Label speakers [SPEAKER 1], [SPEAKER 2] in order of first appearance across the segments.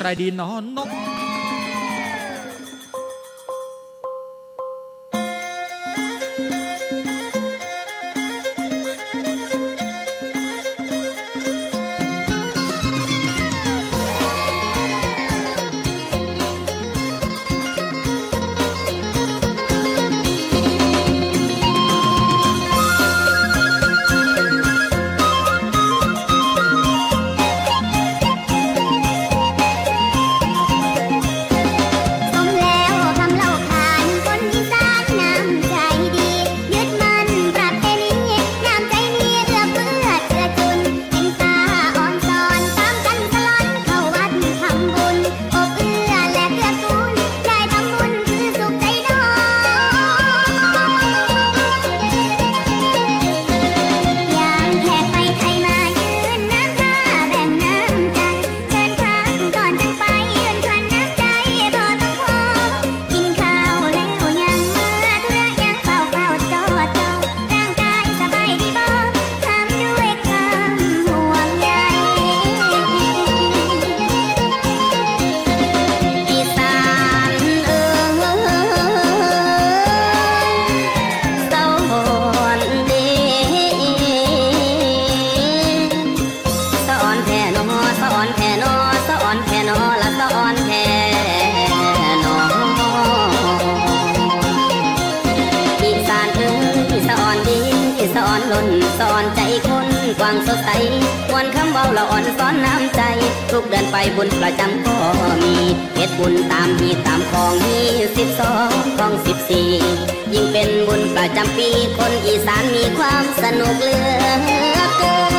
[SPEAKER 1] รดีนอนนกสอนใจคนกว้างสดใสวันคำเบาละอ่อนสอนน้ำใจทุกเดินไปบุญประจำก็มีเฮ็ดบุญตามมีตามของมี12ของ14ยิ่งเป็นบุญประจำปีคนอีสานมีความสนุกเหลือเกิน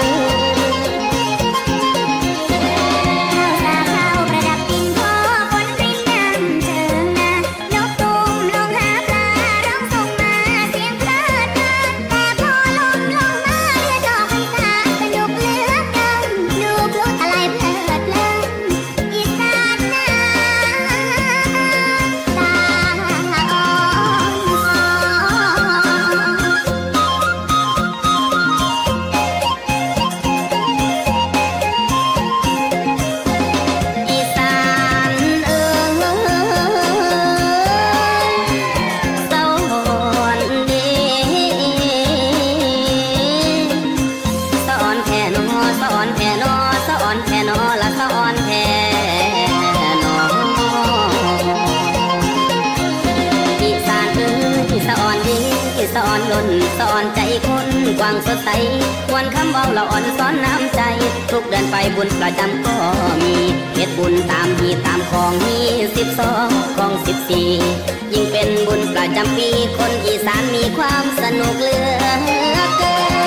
[SPEAKER 1] สอนล้นสอนใจคนกว้างสดใสวันคำเบาละอ่อนสอนน้ำใจทุกเดินไปบุญประจำก็มีเฮ็ดบุญตามมีตามของมี12ของ14ยิ่งเป็นบุญประจำปีคนอีสานมีความสนุกเหลือเกิน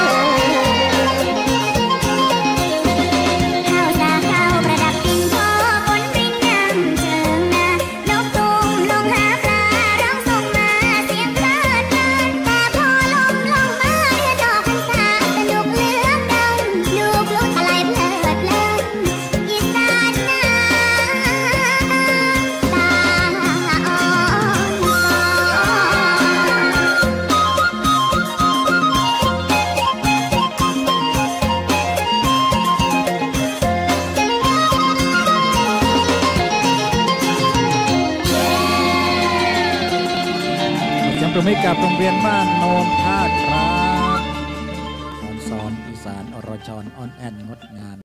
[SPEAKER 1] ประมิกับโรงเรียนบ้านโนนท่าครับสอนอีสานอรชรออนแอนงดงาม